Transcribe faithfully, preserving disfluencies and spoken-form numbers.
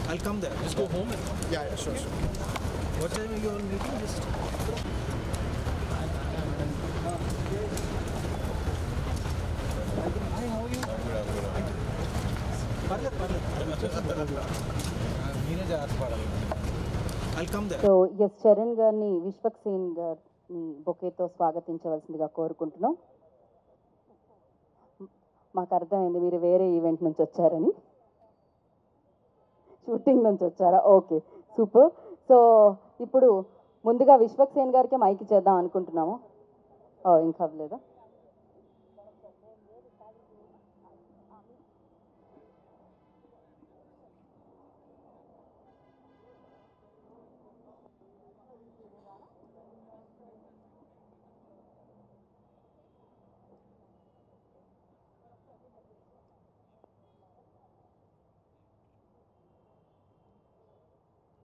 I'll come there. Just go home and come. Yeah, yeah, sure, sure. What time are you all meeting? Just. Hi, how are you? Parle, parle. Meene jaat padali. I'll come there. So yes Charan గారిని విశ్వక్ సేన్ గారిని బొకేతో స్వాగతించవలసిందిగా కోరుకుంటున్నాం. మాకు అర్థమైంది మీరు వేరే event నుంచి వచ్చారని, shooting నుంచి వచ్చారా? Okay, super. సో ఇప్పుడు ముందుగా విశ్వక్ సేన్ గారికి మైక్ చేద్దాం అనుకుంటున్నాము. ఇంకా అవ్వలేదా?